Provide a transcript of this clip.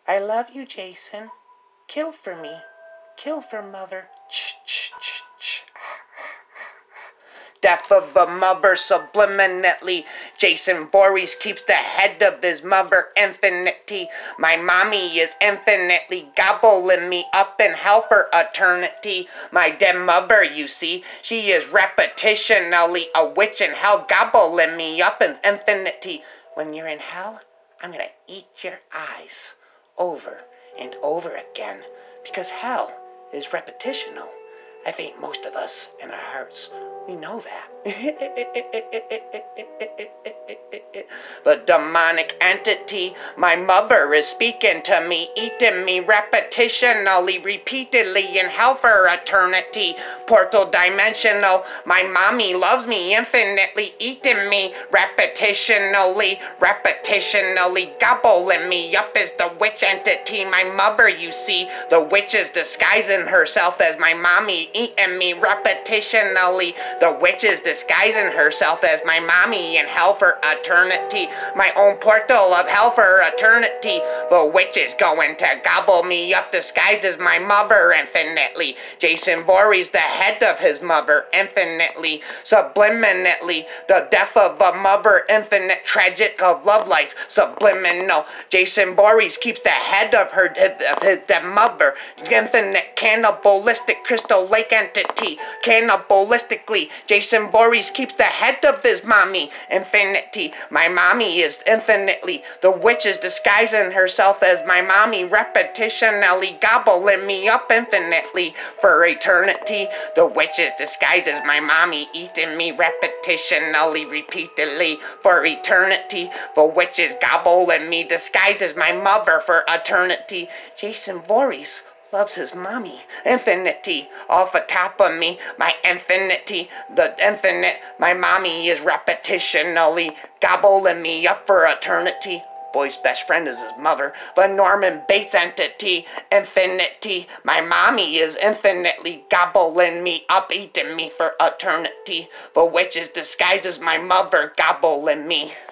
I love you, Jason. Kill for me. Kill for mother. Death of a mother subliminally. Jason Voorhees keeps the head of his mother infinity. My mommy is infinitely gobbling me up in hell for eternity. My dead mother, you see, she is repetitionally a witch in hell gobbling me up in infinity. When you're in hell, I'm gonna eat your eyes over and over again, because hell is repetitional. I think most of us in our hearts, we know that. The demonic entity, my mother is speaking to me, eating me repetitionally, repeatedly in hell for eternity. Portal dimensional, my mommy loves me infinitely, eating me repetitionally, gobbling me up as the witch entity. My mother, you see, the witch is disguising herself as my mommy, eating me repetitionally. The witch is disguising herself as my mommy in hell for eternity. My own portal of hell for eternity. The witch is going to gobble me up disguised as my mother infinitely. Jason Voorhees, the head of his mother infinitely, subliminally. The death of a mother, infinite tragic of love life, subliminal. Jason Voorhees keeps the head of his mother, infinite cannibalistic crystal lake entity. Cannibalistically, Jason Voorhees keeps the head of his mommy infinity. My mommy is infinitely. The witch is disguising herself as my mommy, repetitionally gobbling me up infinitely for eternity. The witch is disguised as my mommy, eating me repetitionally, repeatedly for eternity. The witch is gobbling me disguised as my mother for eternity. Jason Voorhees loves his mommy infinity off the top of me. My infinity, the infinite, my mommy is repetitionally gobbling me up for eternity. Boy's best friend is his mother. The Norman Bates entity, infinity. My mommy is infinitely gobbling me up, eating me for eternity. The witch is disguised as my mother, gobbling me.